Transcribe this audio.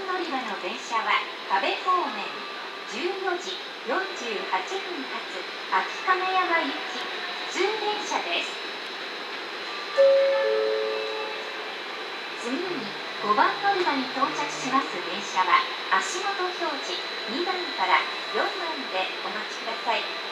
乗り場の電車は河辺方面14時48分発秋亀山行き普通電車です。次に5番乗り場に到着します電車は足元表示2番から4番でお待ちください。